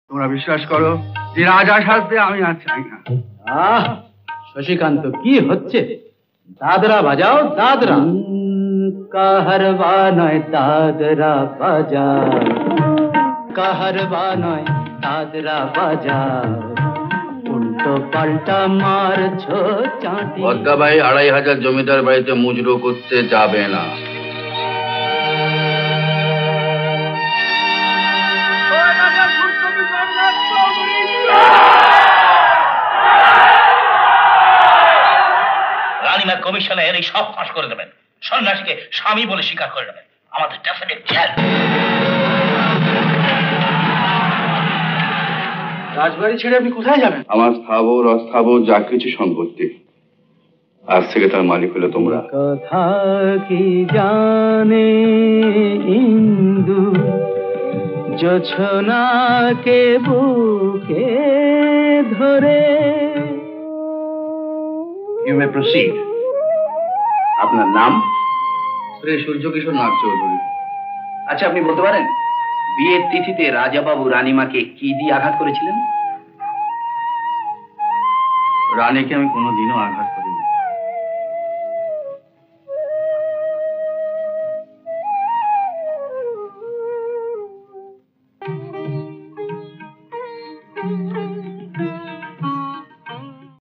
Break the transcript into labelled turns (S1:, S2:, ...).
S1: তোমরা বিশ্বাস করো যে রাজা সাজতে আমি আর চাই না।
S2: শশীকান্ত, কি হচ্ছে? দাদরা বাজাও, দাদরা। কাহারবা নয় দাদরা বাজা, কাহারবা নয় দাদরা বাজা, উল্টো পাল্টা মারছো চাঁটি।
S3: বদ্দাবাই 2500 জমিদার বাড়িতে মুজরো করতে যাবে না।
S4: রানীমার কমিশনের এই সব ফাঁস করে দেবেন, সন্ন্যাসীকে স্বামী বলে স্বীকার করে নেবেন, আমাদের ডেফিনেট জেল।
S1: রাজবাড়ি ছেড়ে আপনি কোথায় যাবেন?
S3: আমার স্থাবর অস্থাবর যা কিছু সম্পত্তি আজ থেকে তার মালিক হলো তোমরা।
S2: কথা কি জানে ইন্দু, জোছনাকে বুকে ধরে।
S3: You may proceed. আপনার নাম? শ্রী সূর্যকিশোর নাগ চৌধুরী।
S4: আচ্ছা, আপনি বলতে পারেন বিয়ের তিথিতে রাজাবাবু রানীমাকে কি দিয়ে আঘাত করেছিলেন?
S3: রানীকে আমি কোনোদিনও আঘাত